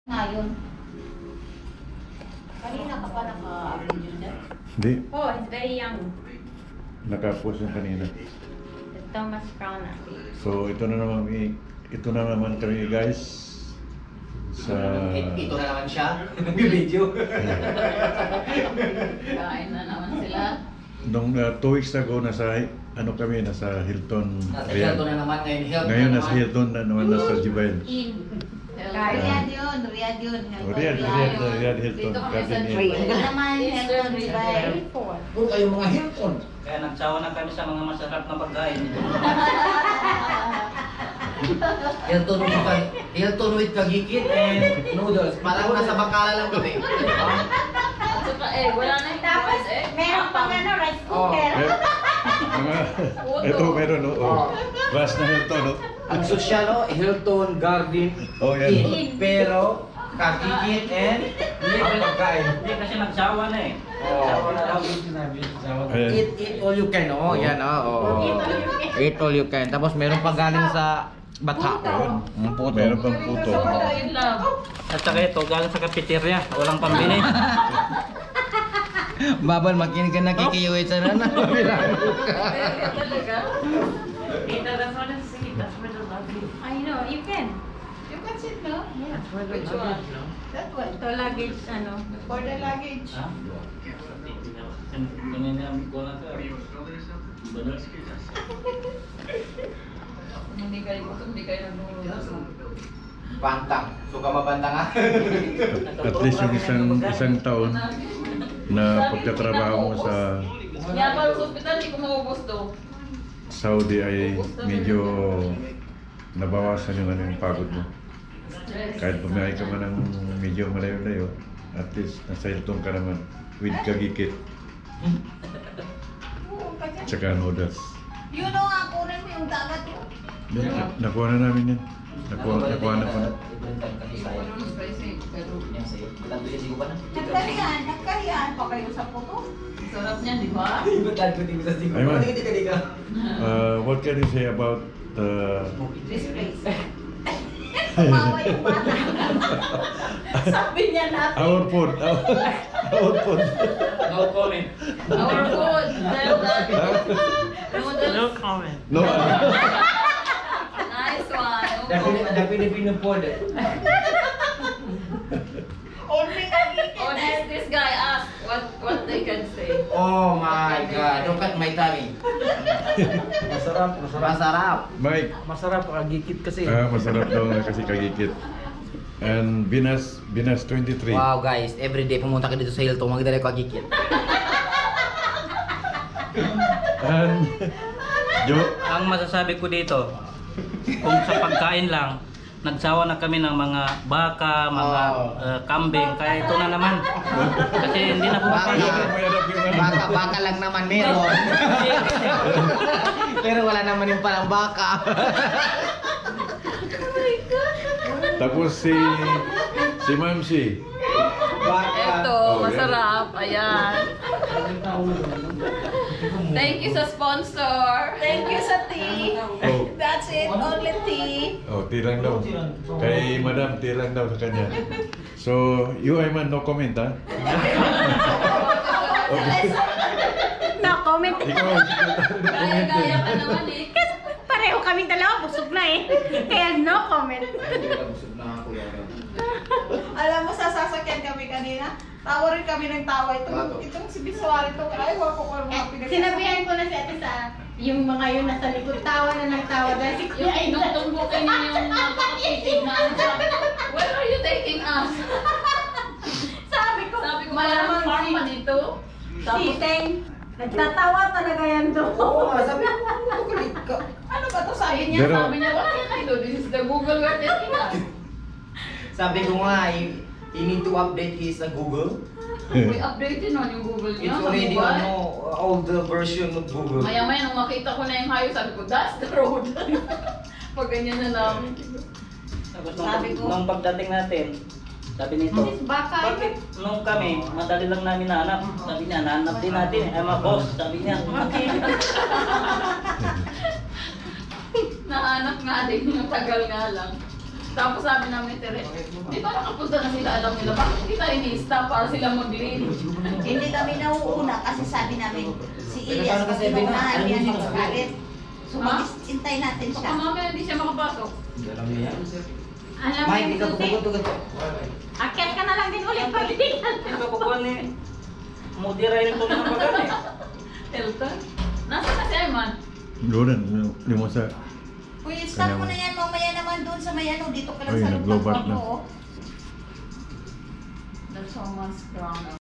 Ngayon. Kanina ka pa naka-video dyan? Hindi. Oh, he's very young. Naka-post yung kanina. Thomas Crown. So ito na naman kami guys. Sa Ito na naman siya. Nag-video. Kain na naman sila. nung 2 weeks ago nasa nasa Hilton. Nasa Riyadh. Hilton na naman ngayon. Ngayon nasa Hilton na naman nasa Jubail. Riyadh yun, Riyadh yun. Riyadh Hilton. Dito kami sa Garden Inn. Jubail. Ito naman, Hilton, Jubail. Puro kayo mga Hilton. Kaya nagsawa na kami sa mga masarap na pagkain. Hilton with kagikit and noodles. Parang nasa Bacala lang kami. At saka wala na yung tapos Meron pang rice cooker. Ito meron no. Oh. Class na Hilton no. Ang sosyal, no? Hilton Garden Oh, yan. Inn. Pero kagikit and pagkain. Hindi kasi nagsawa na eh. Oh. Nagsawa na daw. Ayan. Eat all you can, oh. Yan, oh. Eat all you can. Tapos meron pa galing sa Bata. Ayun. Meron pang puto. Yun lang. At saka ito, galing sa cafeteria. Walang pambili. Babal, makinig ka nakikiyuwi sa nana. Talaga? I know, you can. You can sit, no? Yeah. Which one? That one. Ito luggage, For the luggage. Ha? Kanina ko lang ka. Bener? Hindi kayo nagmumulot. Pantang. Suka mabanta nga. At least yung isang taon na pagkatrabaho mo sa Kaya pa sa hospital, hindi ko maubos to. Saudi ay medyo nabawasan yung pagod mo. Kahit bumiyahe ka man ng medyo malayo-layo, at least nasa Hilton ka naman with kagikit. Tsaka noodles. Yun o, ako rin mo yung dagat yun. Nakuha na namin yan. Nakuha na ko na. Nagkarihan pa kayo sa puto. Sarap niya, di ba? Ayman, what can you say about This place. Tumawa yung bata. Sabi niya natin. our food? Our food. No comment. Our food. No comment. No. Nice one. The Filipino food. Only this guy asked what they can say. Oh my God. Look at my tummy. Masarap. Mike, Masarap kagikit kasi. masarap daw na kasi kagikit. And Binas 23. Wow guys, every day pumunta ka dito sa Hilton, magdala ko agikit. And Ang masasabi ko dito, kung sa pagkain lang, nagsawa na kami ng mga baka, mga kambing, kaya ito na naman. Kasi hindi na pumapasok. Baka lang naman meron. Pero wala naman yung palang baka. tapos si Mamsi. Ito, Oh, masarap. Ayan. Thank you sa sponsor. Thank you sa tea. Oh, That's it, only tea. tilang daw. Kay Madam, tilang daw sa kanya. So, you Ayman, no comment ha? No comment. Ikaw, Gaya-gaya ka naman eh. Kasi pareho kaming dalawa, busog na eh. Kaya no comment. Alam mo, sa sasakyan kami kanina, tawa rin kami ng tawa. Itong si Biswari to, ay, wako ko mga pinag- Sinabihan ko na si ate sa yung mga yun nasa likod, tawa na ng tawa dahil si Yung inong-tumbukin niyo yung napakapitig na ano. Where are you taking us? Sabi ko Malamang farm pa dito. si Teng, nagtatawa talaga yan doon. Oo nga, sabi ko, kulit ka. Ano ba to sabi niya? Pero- Sabi niya, wala yan ito. This is the Google we're taking us. Sabi ko nga, you need to update his Google. We updated na yung Google It's niya sa already mobile. all the version of Google. Maya-maya nung makita ko na yung hayop, sabi ko, that's the road. Pag ganyan na namin. Tapos Sabi ko- nung pagdating natin, sabi nito, Baka bakit nung kami, madali lang namin nahanap. Sabi niya, nahanap din natin. Ay mga boss, sabi niya. Nahanap nga din yung tagal nga lang. Tapos sabi namin ni Tere, dito nakapunta na sila, alam nila, bakit hindi tayo ni-stop para sila mag-lead? Hindi kami nauuna kasi sabi namin, si Elias kasi naunahan yan ni Scarlett. So Ha? mag-intay natin Baka siya. mamaya hindi siya makapasok. Alam mo yung susi. Akyat ka na lang din ulit pag hindi ka. Hindi ba kukuha ni Mudira yung tuloy ng pagkali? Elton? Nasaan na si Ayman? Doon, hindi mo sa... Uy, stop mo na yan mamaya naman doon sa may ano, dito ka lang Ay, sa loob ng nag-low back kwarto. na. Oh. That's so much strong.